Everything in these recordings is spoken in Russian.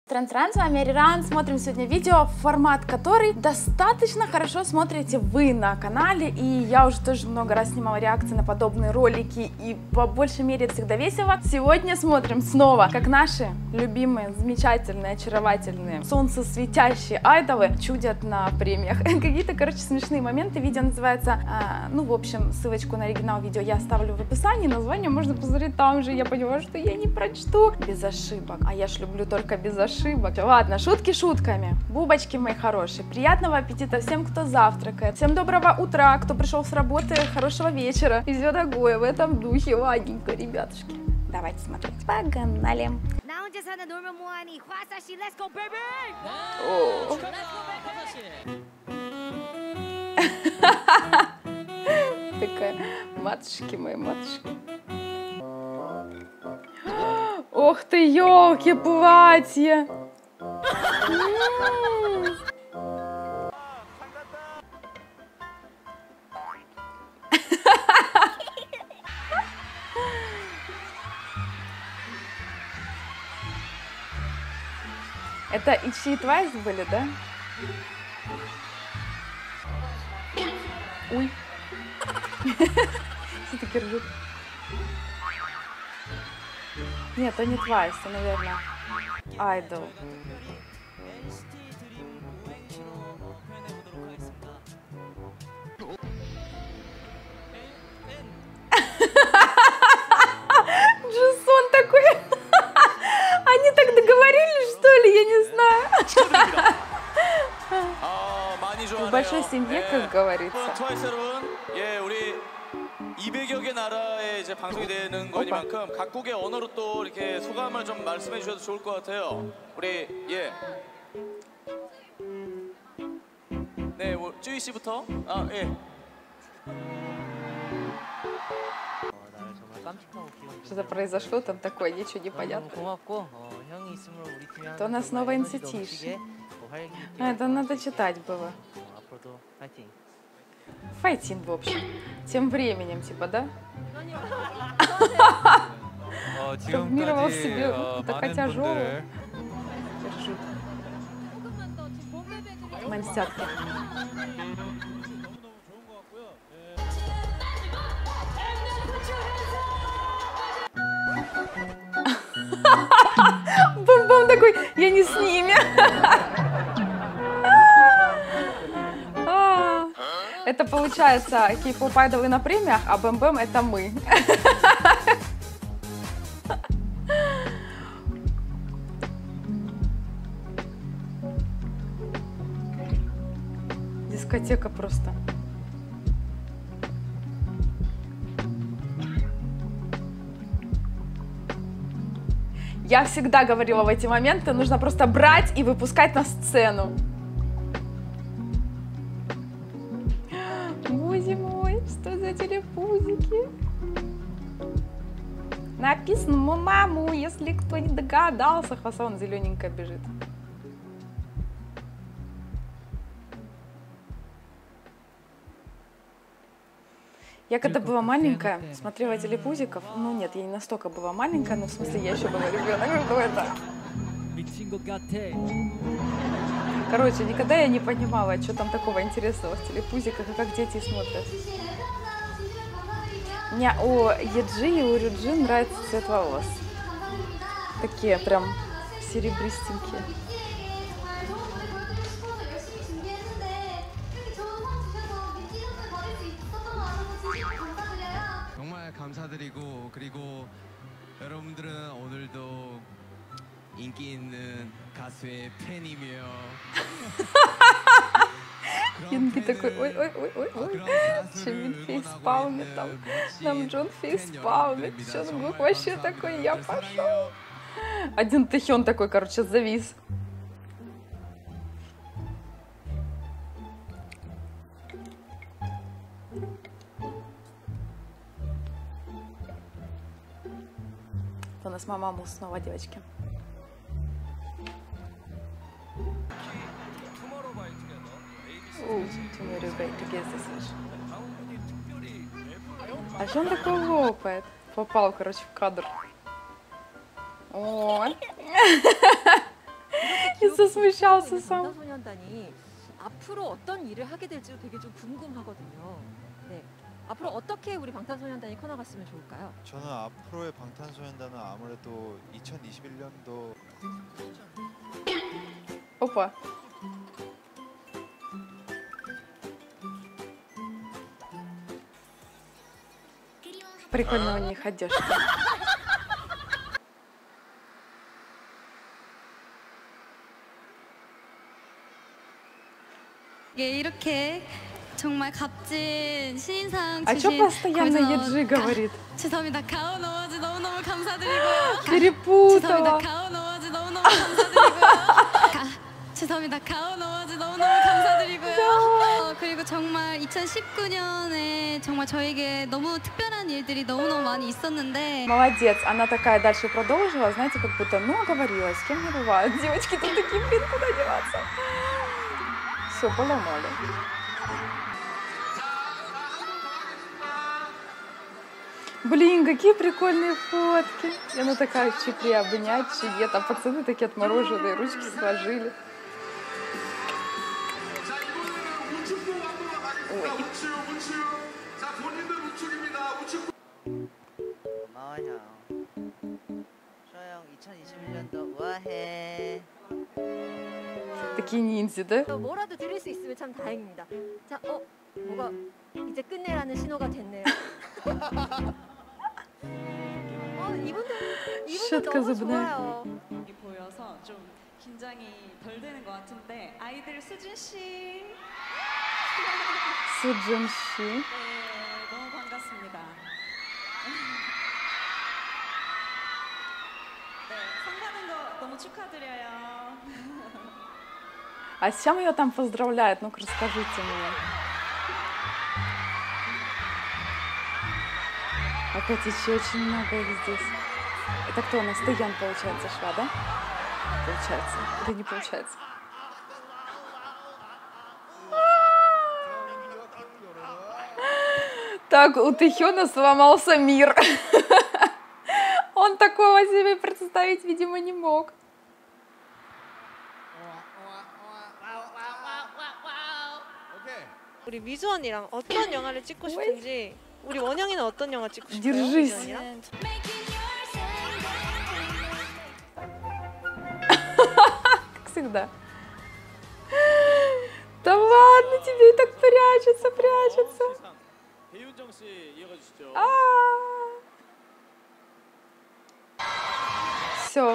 Тран-тран, с вами Ариран. Смотрим сегодня видео, формат который достаточно хорошо смотрите вы на канале. И я уже тоже много раз снимала реакции на подобные ролики. И по большей мере это всегда весело. Сегодня смотрим снова, как наши любимые, замечательные, очаровательные, солнцесветящие айдолы чудят на премиях. Какие-то, короче, смешные моменты. Видео называется, ну, в общем, ссылочку на оригинал видео я оставлю в описании. Название можно посмотреть там же. Я понимаю, что я не прочту. Без ошибок. А я ж люблю только без ошибок. Ладно, шутки шутками. Бубочки мои хорошие. Приятного аппетита всем, кто завтракает. Всем доброго утра, кто пришел с работы. Хорошего вечера. И все такое в этом духе. Ладненько, ребятушки. Давайте смотреть. Погнали. Такая, матушки мои, матушки. Ох ты, елки, платье! Это Ичи и Твайс были, да? Ой. Все-таки ржут. Нет, это не Твайс, это, наверное, Айдол. Джисон такой. Они так договорились, что ли? Я не знаю. В большой семье, как говорится. 200여 개 나라에 이제 방송이 되는 거니만큼 각국의 언어로 또 이렇게 소감을 좀 말씀해 주셔도 좋을 것 같아요. 우리 예. 네, 쭈이 씨부터. 아, 예. Что-то произошло там такое, ничего не понятно. То у нас снова инсетишь. Это надо читать было. Файтин, в общем. Тем временем, типа, да? Травмировал себе, такая тяжелая. Держит. Мансятки. Бум-бум такой, я не с ними. Это получается кей-поп айдолы на премиях, а Бэм-Бэм это мы. Дискотека просто. Я всегда говорила в эти моменты, нужно просто брать и выпускать на сцену. Боже мой, что за телепузики? Написано маму, если кто не догадался. Хвоста он зелененькая бежит. Я когда была маленькая, смотрела телепузиков. Ну нет, я не настолько была маленькая, но в смысле я еще была ребенок. Что это? Короче, никогда я не понимала, что там такого интересного в телепузиках и как дети смотрят. Мне у Еджи и у Рюджи нравится цвет волос. Такие прям серебристенькие. 정말 감사드리고 그리고 여러분들은 오늘도 인기 있는 가수의 팬이며 Юнги такой, ой. Чемин фейспалмит там Джон фейспалмит. Чонгук вообще такой, я пошел. Один Тэхён такой, короче, завис. У нас мама Мус снова, девочки. А что он такой лопает? Попал, короче, в кадр. О. засмущался сам. 방탄소년단이 앞으로 어떤 일을 하게 될지도 되게 좀 궁금하거든요. 네. 앞으로 어떻게 우리 방탄소년단이 커나갔으면 좋을까요? 저는 앞으로의 방탄소년단은 아무래도 2021년도 Опа. Прикольно у них одежда. 예, 이렇게 정말 값진 신인상 А чё 주신 постоянно Еджи говорит? 죄송합니다. 가온 어워즈 너무너무 감사드리고요. 죄송합니다. Перепутала. 가온 어워즈 너무너무 감사드리고요. 죄송합니다. 가온 어워즈 너무너무 감사드리고요. 그리고 정말 2019년에 정말 저에게 너무 특별한 일들이 너무너무 많이 있었는데 Молодец. Она такая дальше продолжила, знаете, как будто, ну, оговорилась, с кем не бывает. Девочки тут такие, блин, куда деваться? Все, поломали. Блин, какие прикольные фотки. И она такая в чехле обнять, чиет, а пацаны такие отмороженные, ручки сложили. Ой. 고마워 형. 쇼형 2021년도 우아해. Такие ниндзя, да? 뭐라도 드릴 수 있으면 참 다행입니다. 자, 뭐가 이제 끝내라는 신호가 됐네요. 이분들 슈트가 너무 즈분해. 좋아요. 보여서 좀 긴장이 덜 되는 것 같은데 아이들 수진 씨, Суджин Ши. 네, 너무 반갑습니다. 네, 상 받은 거 너무 축하드려요. А с чем ее там поздравляют? Ну-ка, расскажите мне. Опять еще очень много их здесь. Это кто у нас? Таян, получается, шла, да? Получается. Или не получается? Так, у Тэхёна сломался мир. Он такого себе представить, видимо, не мог. 우리 미주 언니랑 어떤 영화를 찍고 싶은지 우리 원영이는 어떤 영화 찍고 싶어요? Держись. 미주 언니랑? Как всегда. Да ладно, тебе и так прячется, прячется. 배윤정 씨 이어가 주시죠. Все.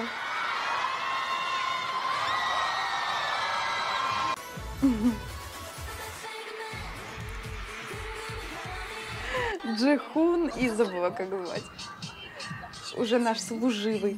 Джихун и забыла, как звать. Уже наш служивый.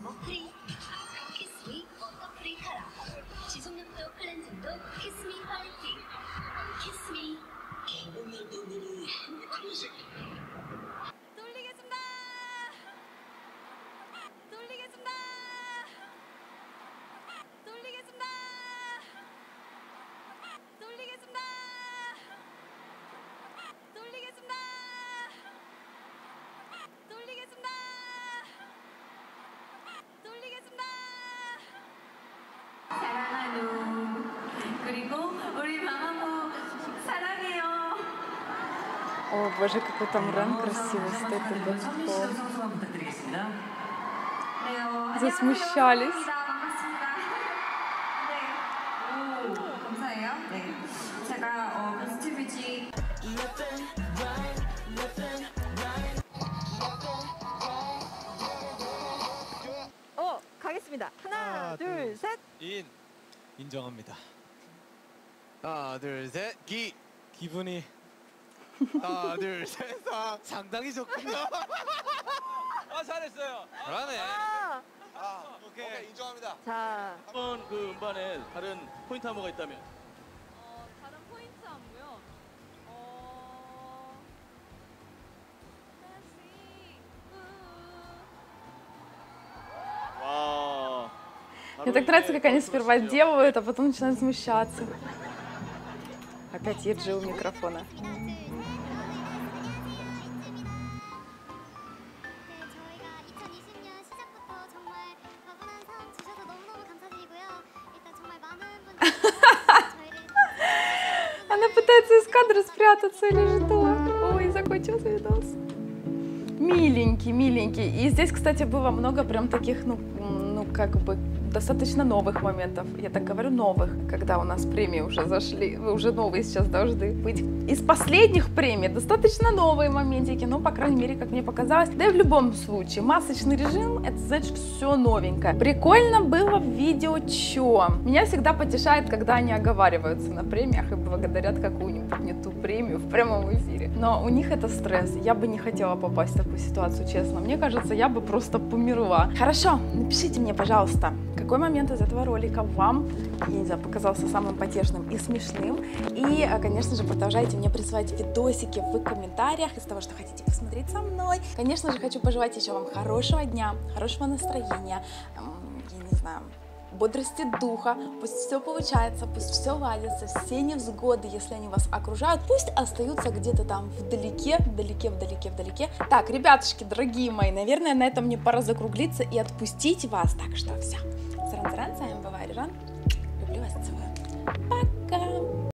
О, боже, какой там Рен красивый стоит. Засмущались. 가겠습니다. 하나, 둘, 셋. 인정합니다. 하나, 둘, 셋. 기분이 하나, 둘, 셋. 상당히 좋군요. 잘했어요. 잘하네. 오케이 인정합니다. 자, 이번 그 음반에 다른 포인트 안무가 있다면? 다른 포인트 안무요. 와. Мне так нравится, как они сперва делают, а потом начинают смущаться. Опять Еджи у микрофона. 저희가 2020년 시작부터 정말 과분한 사랑 주셔서 너무너무 감사드리고요. 일단 정말 많은 Она пытается из кадра спрятаться или что? Ой, закончился видос. Миленький, миленький. И здесь, кстати, было много прям таких, ну как бы достаточно новых моментов. Я так говорю, новых, когда у нас премии уже зашли. Вы уже новые сейчас должны быть. Из последних премий достаточно новые моментики, ну, по крайней мере, как мне показалось. Да и в любом случае, масочный режим, это значит все новенькое. Прикольно было в видео чё? Меня всегда потешает, когда они оговариваются на премиях и благодарят какую-нибудь не ту премию в прямом эфире. Но у них это стресс. Я бы не хотела попасть в такую ситуацию, честно. Мне кажется, я бы просто померла. Хорошо, напишите мне, пожалуйста, какой момент из этого ролика вам, я не знаю, показался самым потешным и смешным. И, конечно же, продолжайте мне присылать видосики в комментариях из того, что хотите посмотреть со мной. Конечно же, хочу пожелать еще вам хорошего дня, хорошего настроения, я не знаю, бодрости духа, пусть все получается, пусть все ладится, все невзгоды, если они вас окружают, пусть остаются где-то там вдалеке. Так, ребятушки, дорогие мои, наверное, на этом мне пора закруглиться и отпустить вас. Так что все. Саран-саран, с вами была Риран. Люблю вас, целую. Пока!